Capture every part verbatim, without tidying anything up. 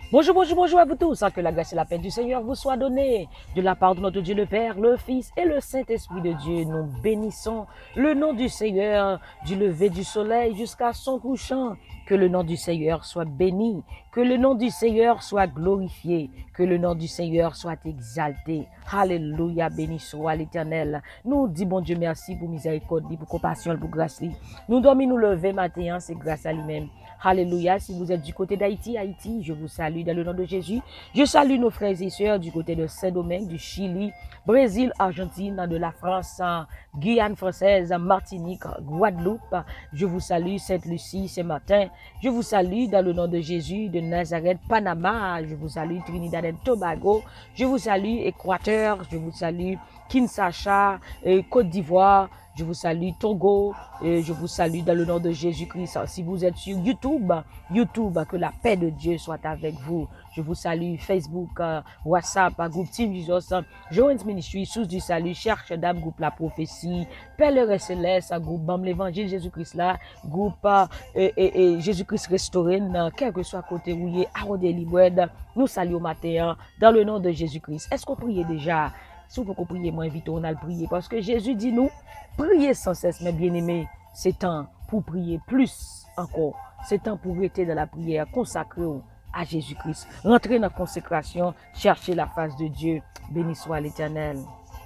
Bonjour, bonjour, bonjour à vous tous. Que la grâce et la paix du Seigneur vous soient données de la part de notre Dieu le Père, le Fils et le Saint-Esprit de Dieu. Nous bénissons le nom du Seigneur du lever du soleil jusqu'à son couchant. Que le nom du Seigneur soit béni, que le nom du Seigneur soit glorifié, que le nom du Seigneur soit exalté. Alléluia, béni soit l'Éternel. Nous disons bon Dieu merci pour miséricorde, pour compassion, pour grâce. Nous dormons, nous lever matin, c'est grâce à lui-même. Alléluia. Si vous êtes du côté d'Haïti, Haïti, je vous salue dans le nom de Jésus. Je salue nos frères et sœurs du côté de Saint-Domingue, du Chili, Brésil, Argentine, de la France, Guyane française, Martinique, Guadeloupe. Je vous salue Sainte-Lucie ce matin. Je vous salue dans le nom de Jésus de Nazareth, Panama. Je vous salue Trinidad et Tobago. Je vous salue Équateur. Je vous salue Kinshasa, Côte d'Ivoire. Je vous salue Togo, et je vous salue dans le nom de Jésus-Christ. Si vous êtes sur YouTube, YouTube, que la paix de Dieu soit avec vous. Je vous salue Facebook, WhatsApp, groupe Team Jesus, Joanne's Ministry, Source du Salut, Cherche Dame, groupe La Prophétie, Pèlerin Céleste, groupe Bam l'Évangile Jésus-Christ là, groupe et, et, et Jésus-Christ Restauré, quel que soit côté où il est, arrondé libre. Nous saluons matin dans le nom de Jésus-Christ. Est-ce qu'on prie déjà? Si vous pouvez prier, moi invite on a le prier parce que Jésus dit nous, priez sans cesse, mes bien-aimés. C'est temps pour prier plus encore. C'est temps pour rester dans la prière, consacrer à Jésus-Christ. Rentrer dans la consécration, chercher la face de Dieu. Béni soit l'Éternel.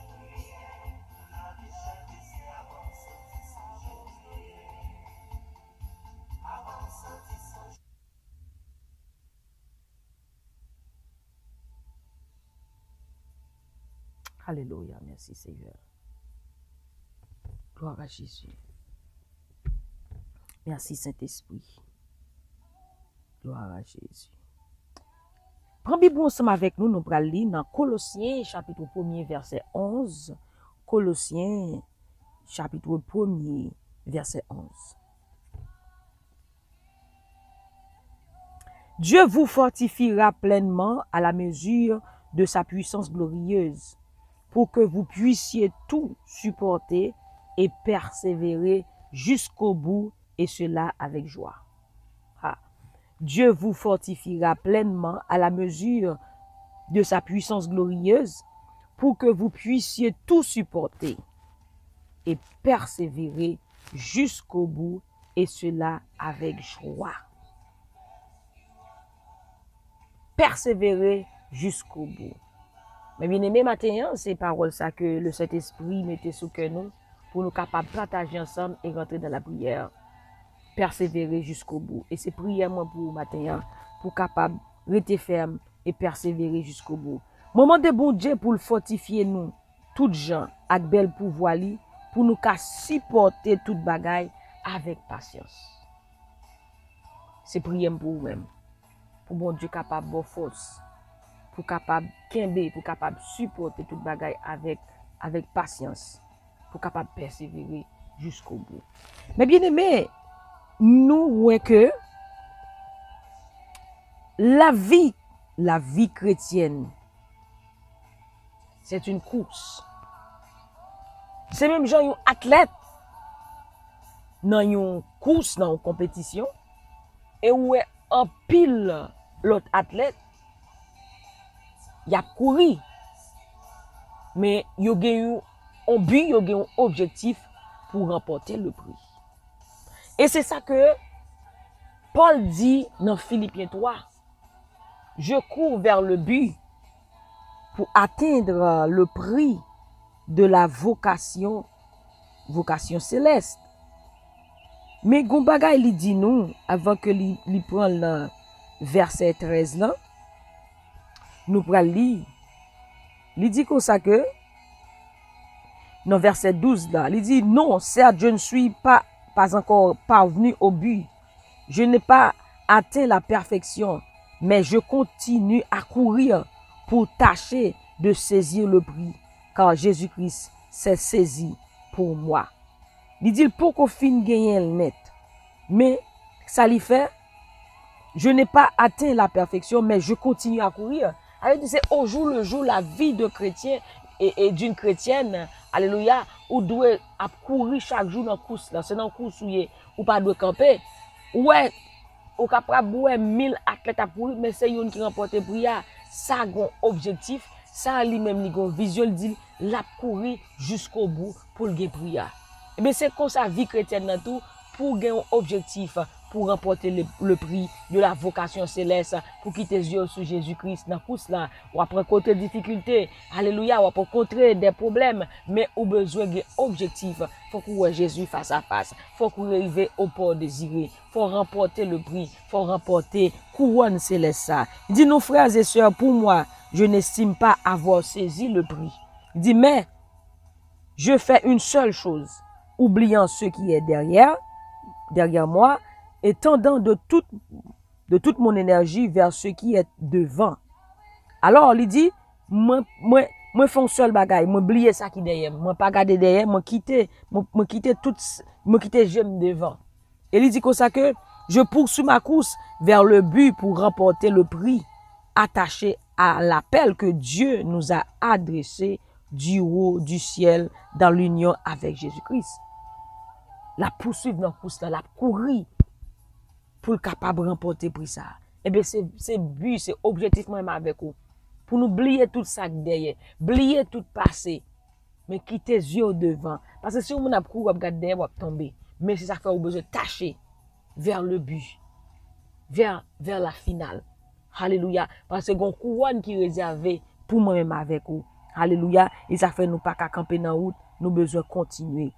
Alléluia, merci Seigneur. Gloire à Jésus. Merci Saint-Esprit. Gloire à Jésus. Prends Bible ensemble avec nous, nous allons lire dans Colossiens chapitre premier verset onze. Colossiens chapitre premier verset onze. Dieu vous fortifiera pleinement à la mesure de sa puissance glorieuse, pour que vous puissiez tout supporter et persévérer jusqu'au bout, et cela avec joie. Ah. Dieu vous fortifiera pleinement à la mesure de sa puissance glorieuse, pour que vous puissiez tout supporter et persévérer jusqu'au bout, et cela avec joie. Persévérer jusqu'au bout. Mais bien aimé matin, c'est paroles ça que le Saint-Esprit mettait sous cœur nous pour nous capables de partager ensemble et rentrer dans la prière. Persévérer jusqu'au bout. Et c'est prière moi pour matin pour capable rester ferme et persévérer jusqu'au bout. Moment de bon Dieu pour le fortifier nous, toutes gens avec bel pouvoir li, pour nous supporter toute bagaille avec patience. C'est prière pour vous-même. Pour bon Dieu capable de force. Pour capable kembe, pour capable supporter toute bagaille avec avec patience, pour capable persévérer jusqu'au bout. Mais bien aimé, nous voyons que la vie, la vie chrétienne, c'est une course. C'est même genre un athlète dans une course, dans une compétition, et où est en pile l'autre athlète. Il a couru, mais il a eu un but, il a eu un objectif pour remporter le prix. Et c'est ça que Paul dit dans Philippiens trois. Je cours vers le but pour atteindre le prix de la vocation, vocation céleste. Mais Gombaga, il dit nous, avant que il prenne le verset treize là, nous prenons lire. Il dit comme ça que, dans verset douze là, il dit non, certes, je ne suis pas, pas encore parvenu au but. Je n'ai pas atteint la perfection, mais je continue à courir pour tâcher de saisir le prix, car Jésus-Christ s'est saisi pour moi. Il dit pour qu'on finisse gagner le net. Mais ça lui fait, je n'ai pas atteint la perfection, mais je continue à courir. C'est au jour le jour la vie de chrétien et, et d'une chrétienne, alléluia, ou doit courir chaque jour dans la course. C'est dans la course où ou pas doit camper. Ouais, au capable bouer mille athlètes à courir, mais c'est une qui remporte prix. Ça a un objectif, ça a lui-même une vision, il dit, la courir jusqu'au bout pour le prix. Et bien, c'est comme ça, vie chrétienne dans tout, pour gagner un objectif, pour remporter le, le prix de la vocation céleste, pour quitter les yeux sur Jésus-Christ dans tout cela, ou après contre difficultés, alléluia, ou après contrer des problèmes, mais au besoin d'un objectif, il faut qu'on Jésus face à face, il faut qu'on arrive au port désiré, il faut remporter le prix, il faut remporter couronne céleste. Il dit, nos frères et sœurs, pour moi, je n'estime pas avoir saisi le prix. Il dit, mais je fais une seule chose, oubliant ce qui est derrière, derrière moi, et tendant de toute, de toute mon énergie vers ce qui est devant. Alors, il dit, moi, moi, moi, fais un seul bagay, moi, oublier ça qui est derrière, moi, pas garder derrière, moi, quitter, moi, moi, quitter tout, moi, quitter j'aime devant. Et il dit comme ça que, je poursuis ma course vers le but pour remporter le prix attaché à l'appel que Dieu nous a adressé du haut du ciel dans l'union avec Jésus-Christ. La poursuivre dans la course, la courir pour le capable de remporter pour ça. Eh bien, c'est but, c'est objectivement avec vous. Pour nous oublier tout ça derrière, oublier tout passé, mais quitter les yeux devant. Parce que si on a couru, on va derrière, on va tomber. Mais c'est ça fait besoin de tâcher vers le but, vers, vers la finale. Alléluia. Parce que une couronne qui est réservée pour moi-même avec vous. Alléluia. Et ça fait nous pas qu'à camper dans la route, nous besoin de continuer.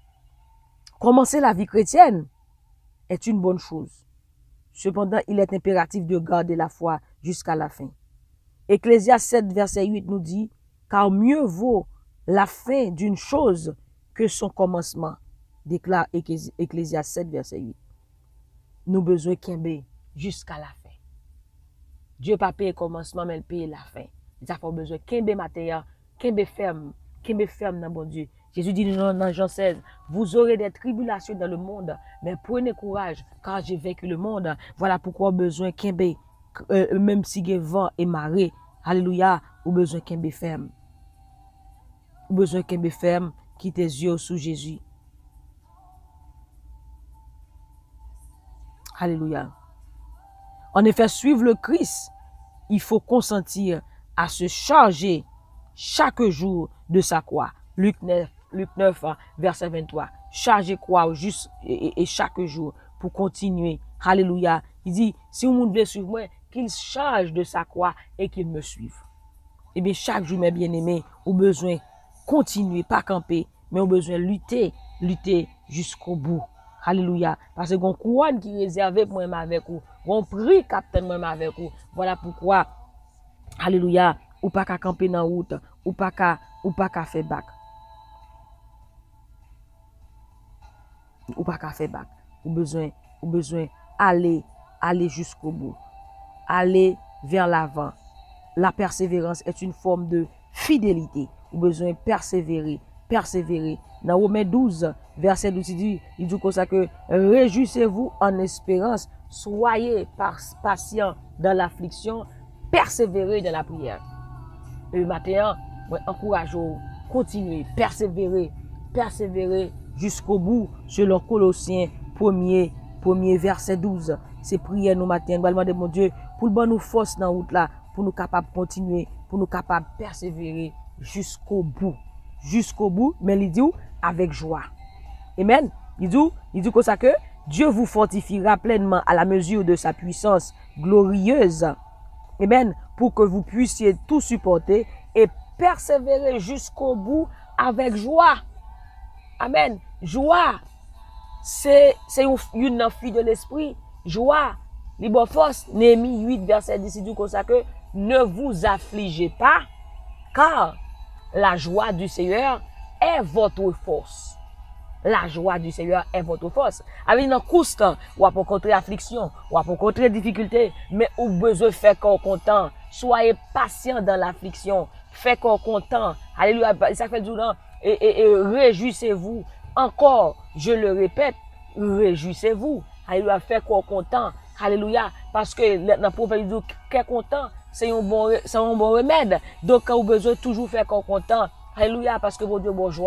Commencer la vie chrétienne est une bonne chose. Cependant, il est impératif de garder la foi jusqu'à la fin. Ecclésiaste sept, verset huit nous dit, car mieux vaut la fin d'une chose que son commencement, déclare Ecclésiaste sept, verset huit. Nous besoin qu'aimer jusqu'à la fin. Dieu pas paye le commencement, mais il paye la fin. Il a besoin qu'aimer matériel, qu'aimer ferme, qu'aimer ferme dans bon Dieu. Jésus dit dans Jean seize, vous aurez des tribulations dans le monde, mais prenez courage, car j'ai vaincu le monde. Voilà pourquoi besoin qu'aimer, euh, même si il y a vent et marée, alléluia, ou besoin qu'aimer ferme. Ou besoin qu'aimer ferme, qui tes yeux sous Jésus. Alléluia. En effet, suivre le Christ, il faut consentir à se charger chaque jour de sa croix. Luc neuf, Luc neuf, verset vingt-trois. Chargez croix juste et, et, et chaque jour pour continuer. Alléluia. Il dit, si vous voulez suivre moi, qu'il charge de sa croix et qu'il me suive. Eh bien, chaque jour, mes bien-aimés, au besoin continuer, pas camper, mais au besoin lutter, lutter jusqu'au bout. Alléluia. Parce que une couronne qui est réservée pour moi avec vous, un prix captain moi avec vous. Voilà pourquoi, alléluia, ou pas qu'à camper dans la route, ou pas qu'à ou pas qu'à faire bac. Ou pas qu'à faire bac. Ou besoin, ou besoin aller, aller jusqu'au bout. Aller vers l'avant. La persévérance est une forme de fidélité. Ou besoin persévérer, persévérer. Dans Romains douze, verset douze, il dit, il dit comme ça que réjouissez-vous en espérance, soyez patients dans l'affliction, persévérez dans la prière. Et le matin, moi, encourage-vous, continuez, persévérer, persévérer jusqu'au bout, selon Colossiens premier, premier verset douze. C'est prière nous matin, nous demander mon Dieu pour le nous force dans la route là, pour nous capables de continuer, pour nous capables de persévérer jusqu'au bout. Jusqu'au bout, mais il dit avec joie. Amen. Il dit, il dit comme ça que Dieu vous fortifiera pleinement à la mesure de sa puissance glorieuse. Amen. Pour que vous puissiez tout supporter et persévérer jusqu'au bout avec joie. Amen. Joie, c'est une, une fille de l'esprit. Joie, libre force. Néhémie huit, verset dix, il dit comme ça que ne vous affligez pas, car la joie du Seigneur est votre force. La joie du Seigneur est votre force. Avec une course, ou à rencontrer affliction, ou à rencontrer difficulté, mais au besoin de faire qu'on content. Soyez patient dans l'affliction. Faites qu'on content. Alléluia. Ça fait du temps. Et, et, et réjouissez-vous. Encore, je le répète, réjouissez-vous. Alléluia. Faites qu'on content. Alléluia. Parce que le prophète dit qu'est content, c'est un bon, c'est un bon remède. Donc, quand vous avez besoin de toujours faire qu'on content. Alléluia. Parce que mon Dieu, bon joie.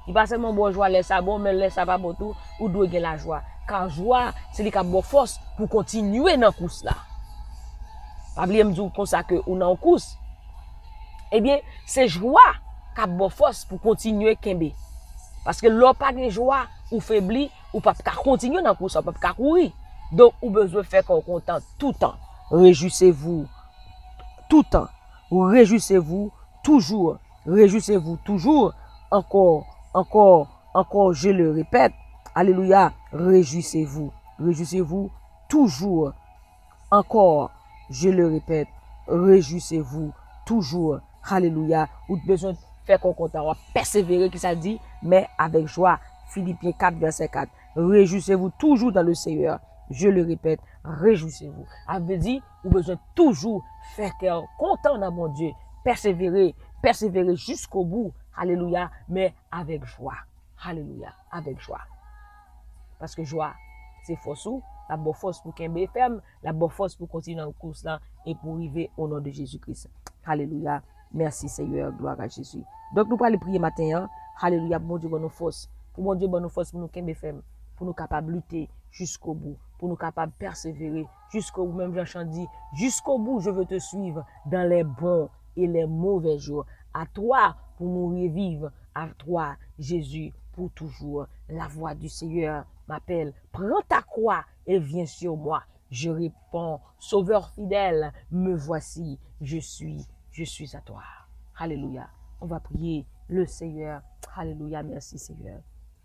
Il pas seulement bon joie, laisse ça bon, mais laisse ça pas bon tout, ou doit gagner la joie. Car joie, c'est les qui bonne force pour continuer dans la course là. Pas oublier me dire comme ça que on en course. Eh bien, c'est joie qui a bonne force pour continuer kembe. Parce que l'on pas de joie ou faibli ou pas continuer dans la course, ou pas courir. Donc, ou besoin de faire qu'on content tout le temps. Réjouissez-vous tout le temps. Réjouissez-vous toujours. Réjouissez-vous toujours. Encore, encore, encore, je le répète. Alléluia. Réjouissez-vous. Réjouissez-vous toujours. Encore, je le répète. Réjouissez-vous toujours. Alléluia. Ou besoin de faire qu'on content. Persévérer, qui ça dit, mais avec joie. Philippiens quatre, verset quatre. Réjouissez-vous toujours dans le Seigneur. Je le répète, réjouissez-vous. Avait dit, vous besoin toujours faire cœur content dans mon Dieu. Persévérer, persévérer jusqu'au bout. Alléluia. Mais avec joie. Alléluia. Avec joie. Parce que joie, c'est force. La bonne force pour qu'un ferme, la bonne force pour continuer dans la course là et pour arriver au nom de Jésus-Christ. Alléluia. Merci Seigneur. Gloire à Jésus. Donc nous allons prier matin. Hein? Alléluia. Bon Dieu, bonne force. Pour mon Dieu, bonne force pour nous qu'un ferme. Pour nous capables de lutter jusqu'au bout. Pour nous capables de persévérer jusqu'au bout. Même Jean dit, jusqu'au bout, je veux te suivre dans les bons et les mauvais jours. À toi, pour nous revivre. À toi, Jésus, pour toujours. La voix du Seigneur m'appelle. Prends ta croix et viens sur moi. Je réponds, Sauveur fidèle, me voici. Je suis, je suis à toi. Alléluia. On va prier le Seigneur. Alléluia. Merci Seigneur.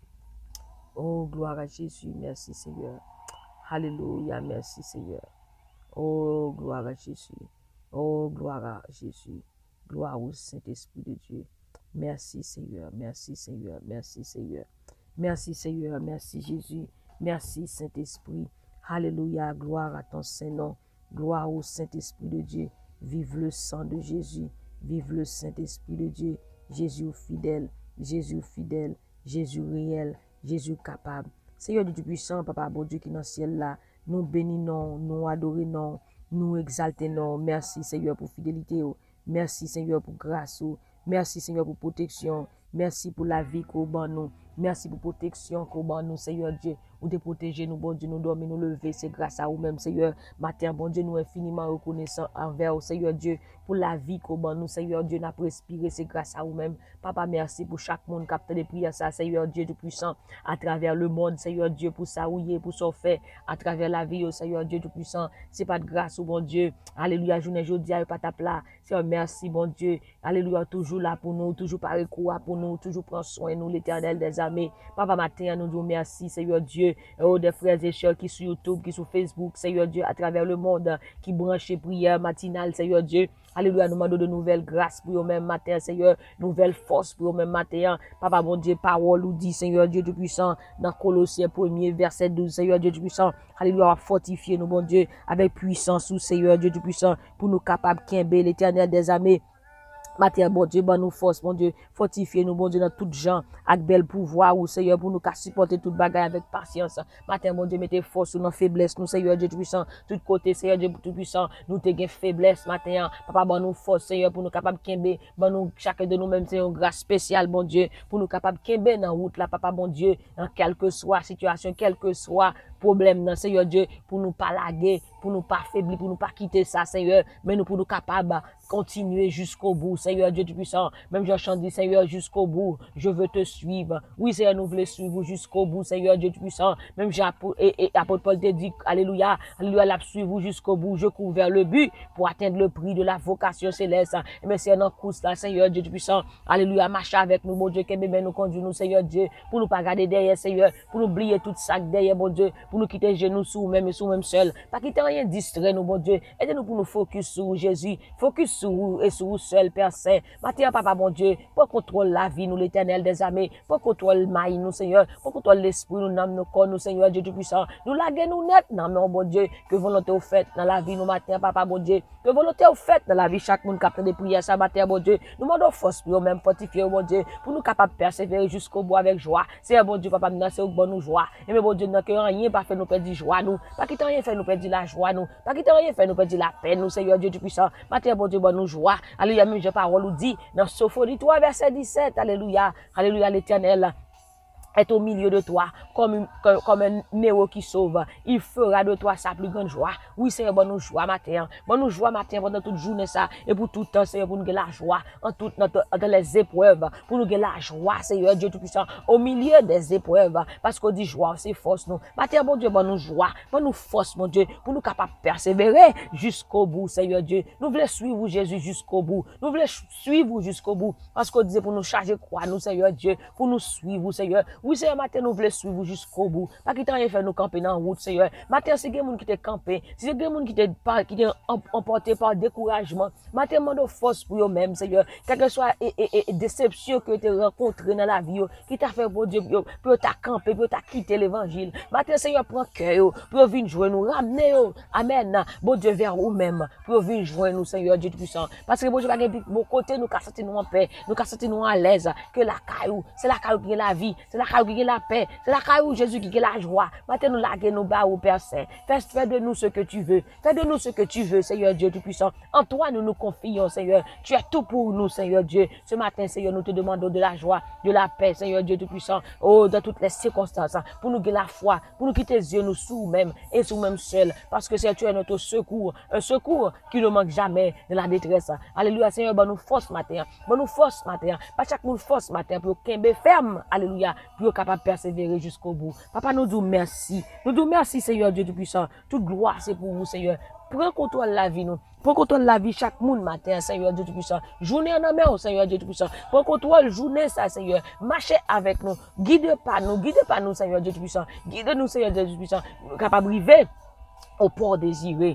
Oh, gloire à Jésus. Merci Seigneur. Alléluia. Merci Seigneur. Oh, gloire à Jésus. Oh, gloire à Jésus. Gloire au Saint-Esprit de Dieu. Merci Seigneur. Merci Seigneur. Merci Seigneur. Merci Seigneur. Merci Jésus. Merci Saint-Esprit. Alléluia. Gloire à ton Saint-Nom. Gloire au Saint-Esprit de Dieu. Vive le sang de Jésus. Vive le Saint-Esprit de Dieu. Jésus fidèle. Jésus fidèle. Jésus réel. Jésus capable. Seigneur Dieu puissant, Papa bon Dieu qui est dans le ciel là, nous bénissons, nous adorons, nous exaltons. Merci Seigneur pour fidélité. Merci Seigneur pour grâce. Merci Seigneur pour protection. Merci pour la vie qu'on ban nous. Merci pour protection qu'on ban nous, Seigneur Dieu. Ou de protéger nous, bon Dieu, nous dormir, nous lever. C'est grâce à vous-même, Seigneur. Matin, bon Dieu, nous infiniment reconnaissants envers vous, Seigneur Dieu, pour la vie qu'on ban nous, Seigneur Dieu, n'a respiré. C'est grâce à vous-même. Papa, merci pour chaque monde qui a fait des prières, ça, Seigneur Dieu, tout puissant, à travers le monde, Seigneur Dieu, pour ça, ouiller, pour son fait, à travers la vie, Seigneur Dieu, tout puissant. C'est pas de grâce, bon Dieu. Alléluia, journée, jeudi, pas ta plat. Seigneur, merci, bon Dieu. Alléluia, toujours là pour nous, toujours par quoi pour nous, toujours prendre soin de nous, l'Éternel des armées. Papa, matin, nous disons merci, Seigneur Dieu. Oh, des frères et sœurs qui sont sur YouTube, qui sont sur Facebook, Seigneur Dieu, à travers le monde, qui branchent prière matinale, Seigneur Dieu. Alléluia, nous demandons de nouvelles grâces pour eux même matin, Seigneur, nouvelles forces pour eux même matin. Papa, bon Dieu, parole nous dit, Seigneur Dieu tout puissant, dans Colossiens premier, verset douze, Seigneur Dieu tout puissant. Alléluia, fortifier nous, bon Dieu, avec puissance, ou Seigneur Dieu tout puissant, pour nous capables de quimber l'Éternel des armées. Matin, bon Dieu, bon nous force, bon Dieu, fortifier nous, bon Dieu, dans tout gens, avec bel pouvoir, ou Seigneur, pour nous supporter toute bagaille avec patience. Matin, bon Dieu, mettez force ou nos faiblesses, nous, Seigneur Dieu tout-puissant, tout côté, Seigneur Dieu tout-puissant, nous te gain faiblesse, matin, papa, bon nous force, Seigneur, pour nous capables de kembe, bon nous, chacun de nous-mêmes, c'est une grâce spéciale, bon Dieu, pour nous capables de kembe dans la route, là, papa, bon Dieu, dans quelle que soit situation, quel que soit problème, dans Seigneur Dieu, pour nous pas laguer, pour nous pas faiblir, pour nous pas quitter ça, Seigneur, mais nous pour nous capables de continuer jusqu'au bout, Seigneur Dieu tout-puissant. Même je chante, dit, Seigneur, jusqu'au bout, je veux te suivre. Oui, Seigneur, nous voulons suivre jusqu'au bout, Seigneur Dieu tout-puissant. Même l'apôtre Paul te dit, Alléluia, Alléluia, la suivre jusqu'au bout, je cours vers le but pour atteindre le prix de la vocation céleste. Et mais c'est dans course là, Seigneur Dieu tout-puissant. Alléluia, marche avec nous, mon Dieu, que bébé nous conduit nous, Seigneur Dieu, pour nous pas garder derrière, Seigneur, pour nous oublier tout ça derrière, mon Dieu, pour nous quitter genoux sous même et sous même seul. Pas quitter rien distrait nous, mon Dieu. Aidez-nous pour nous focus sur Jésus, focus sur vous et sur vous seul, Père Saint. Matin, Papa, mon Dieu, pour contrôler la vie, nous, l'Éternel des armées, pour contrôler le maïs, nous, Seigneur, pour contrôler l'esprit, nous, nous, nos corps, nous, Seigneur, Dieu Tout-Puissant. Nous, laguer nous net, non, mais, bon Dieu, que volonté au fait dans la vie, nous, matin, Papa, mon Dieu, que volonté au fait dans la vie, chaque monde qui a fait des prières, ça, matin, bon Dieu, nous demandons force pour nous-mêmes, fortifier, bon Dieu, pour nous capables de persévérer jusqu'au bout avec joie. C'est un bon Dieu, Papa, nous, c'est au bon nous joie. Et mais, bon Dieu, nous, que rien, pas faire nous perdre joie nous, pas quitter rien faire nous perdre la joie nous, pas quitter rien faire nous perdre la paix nous, Seigneur Dieu Tout-Puissant. Matin, bon Dieu, bon nous joie. Alléluia, même je parole nous dit dans Sophonie trois verset dix-sept. Alléluia. Alléluia, l'Éternel est au milieu de toi, comme, comme, comme un néo qui sauve. Il fera de toi sa plus grande joie. Oui, Seigneur, bon nous joie matin. Bon nous joie matin pendant toute journée ça. Et pour tout temps, Seigneur, pour nous gagner la joie. En toutes notre, dans les épreuves. Pour nous gagner la joie, Seigneur, Dieu Tout-Puissant. Au milieu des épreuves. Parce qu'on dit joie, c'est force, nous. Matin, bon Dieu, bon nous joie. Bon nous force, mon Dieu. Pour nous capables de persévérer jusqu'au bout, Seigneur Dieu. Nous voulons suivre Jésus jusqu'au bout. Nous voulons suivre jusqu'au bout. Parce qu'on disait pour nous charger quoi, nous, Seigneur Dieu. Pour nous suivre, Seigneur. Oui, Seigneur, matin, nous voulons suivre jusqu'au bout. Pas qu'il t'en fait nous camper dans la route, Seigneur. Matin, si il y a des gens qui t'ont campé, si il y a des gens qui t'ont emporté par découragement, matin, demande force pour eux-mêmes, Seigneur. Quelle que soit et, et, et déception que tu as rencontrée dans la vie, qui t'a fait, pour Dieu, pour t'a campé, pour t'a quitté l'évangile. Matin, Seigneur, prends cœur, pour venir jouer nous, ramener, amen, bon Dieu, vers vous-même, pour venir jouer nous, Seigneur Dieu Tout-Puissant. Parce que bon Dieu, bon côté, nous, qu'à sentir nous en paix, nous, qu'à sentir nous à l'aise, que la caillou, c'est la caillou qui est la vie, c'est la caillou qui est la paix, c'est la caillou Jésus qui est la joie. Maintenant, nous laguer nos bas au Père Saint. Fais, fais de nous ce que tu veux. Fais de nous ce que tu veux, Seigneur Dieu Tout-Puissant. En toi, nous nous confions, Seigneur. Tu es tout pour nous, Seigneur Dieu. Ce matin, Seigneur, nous te demandons de la joie, de la paix, Seigneur Dieu Tout-Puissant. Oh, dans toutes les circonstances, pour nous gagner la foi, pour nous quitter les yeux, nous sous même et sous même seul. Parce que c'est tu es notre secours. Un secours qui ne manque jamais de la détresse. Alléluia, Seigneur, bon nous force matin. Bon nous force matin. Pas chaque nous force matin pour qu'un ferme. Alléluia. Pour capable de persévérer jusqu'au bout. Papa, nous disons merci. Nous disons merci, Seigneur Dieu Tout-Puissant. Toute gloire, c'est pour vous, Seigneur. Prends contrôle de la vie, nous. Prends contrôle de la vie chaque monde matin, Seigneur Dieu Tout-Puissant. Journée en main, Seigneur Dieu Tout-Puissant. Prends contrôle, journée, ça, Seigneur. Marchez avec nous. Guide pas nous. Guide pas nous, Seigneur Dieu Tout-Puissant. Guide nous, Seigneur Dieu Tout-Puissant. Capable de arriver au port désiré.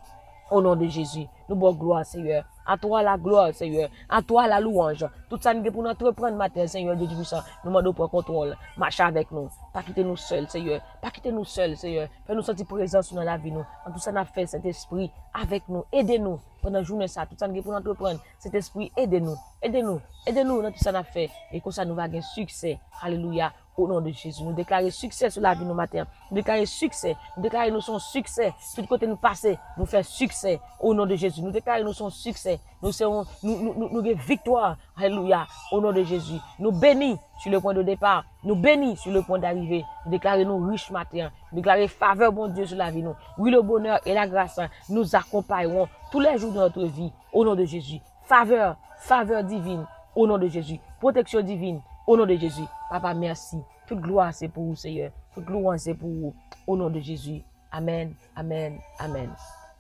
Au nom de Jésus. Nous bon gloire, Seigneur. À toi la gloire, Seigneur. À toi la louange. Tout ça, nous pour nous entreprendre matin, Seigneur Dieu Tout-Puissant. Nous demandons pour contrôle. Marche avec nous. Pas quitter nous seuls, Seigneur. Pas quitter nous seuls, Seigneur. Fais-nous sentir présence dans la vie, nous. En tout ça, nous a fait cet esprit avec nous. Aidez-nous pendant la journée, ça. Tout ça, nous pour nous entreprendre. Cet esprit, aidez-nous. Aidez-nous. Aidez-nous dans tout ça, nous a fait. Et comme ça, nous va gagner succès. Alléluia. Au nom de Jésus, nous déclarons succès sur la vie de nos matins. Nous déclarons succès. Nous déclarons nous son succès. Tout côté nous passer, nous faire succès. Au nom de Jésus, nous déclarons nous son succès. Nous serons, nous, nous, nous, nous, nous victoire. Alléluia. Au nom de Jésus. Nous bénis sur le point de départ. Nous bénis sur le point d'arrivée. Nous déclarons nous riches matin. Nous déclarons faveur, bon Dieu, sur la vie. Nous. Oui, le bonheur et la grâce nous accompagneront tous les jours de notre vie. Au nom de Jésus. Faveur, faveur divine. Au nom de Jésus. Protection divine. Au nom de Jésus. Papa, merci. Toute gloire, c'est pour vous, Seigneur. Toute gloire, c'est pour vous. Au nom de Jésus. Amen, amen, amen.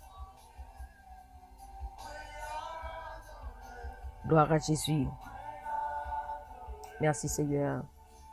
Gloire à Jésus. Merci, Seigneur.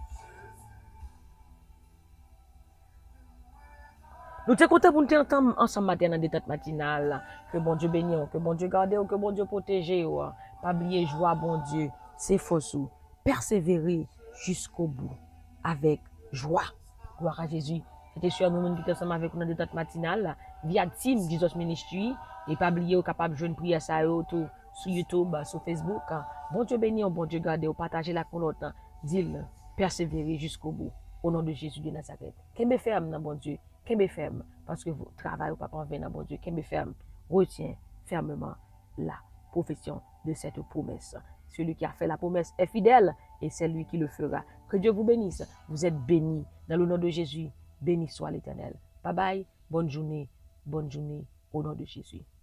Nous te comptons pour nous entendre ensemble matin dans des têtes matinales. Que bon Dieu bénisse, que bon Dieu garde, que bon Dieu protège. Pas oublier joie, bon Dieu. C'est faux. Persévérer jusqu'au bout avec joie. Gloire à Jésus. C'était sûr nous qui sommes ensemble avec nous dans des têtes matinales via Team Jesus Ministry. Et pas oublier capable de jeune prière ça tout sur YouTube, sur Facebook. Bon Dieu béni, bon Dieu garde, partager la con l'autre. Dis-le, persévérer jusqu'au bout. Au nom de Jésus de Nazareth. Qu'est-ce ferme dans bon Dieu? Qu'est-ce ferme? Parce que vous travaillez au papa en dans bon Dieu. Qu'est-ce ferme? Retiens fermement la profession de cette promesse. Celui qui a fait la promesse est fidèle et c'est lui qui le fera. Que Dieu vous bénisse. Vous êtes bénis dans le nom de Jésus. Béni soit l'Éternel. Bye bye. Bonne journée. Bonne journée au nom de Jésus.